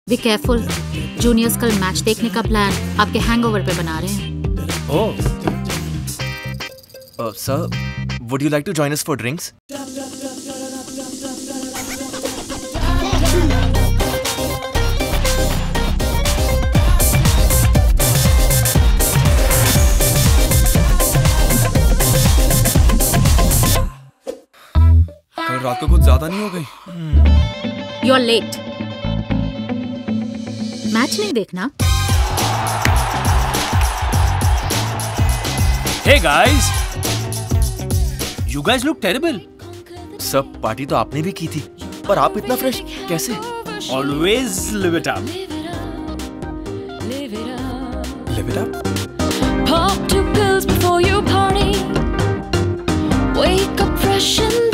B careful, juniors कल match देखने का प्लान आपके हैंगओवर पे बना रहे हैं। Sir, would you like to join us for drinks? कल रात को कुछ ज्यादा नहीं हो गई? You're late. मैच नहीं देखना? Hey guys, you guys look terrible. सब पार्टी तो आपने भी की थी, पर आप इतना फ्रेश कैसे? Always live it up. Live it up. Pop 2 pills before you party. Wake up fresh and